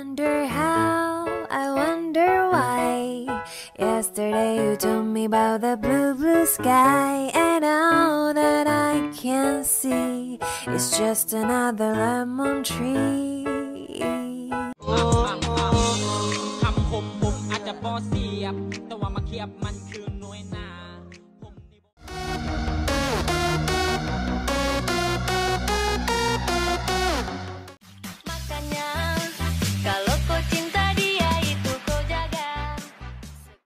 wonder how, I wonder why. Yesterday you told me about the blue, blue sky, and now that I can see, it's just another lemon tree. คำคมผมอาจจะบ่เสียบแต่ว่ามาเคียบมัน